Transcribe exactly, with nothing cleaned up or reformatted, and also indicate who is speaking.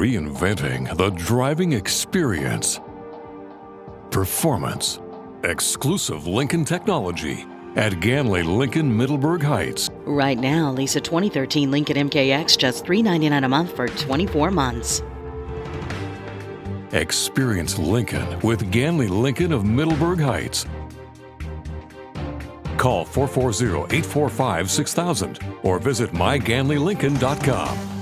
Speaker 1: Reinventing the driving experience. Performance. Exclusive Lincoln technology at Ganley Lincoln Middleburg Heights.
Speaker 2: Right now, lease a twenty thirteen Lincoln M K X just three hundred ninety-nine dollars a month for twenty-four months.
Speaker 1: Experience Lincoln with Ganley Lincoln of Middleburg Heights. Call four four zero, eight four five, six thousand or visit my ganley lincoln dot com.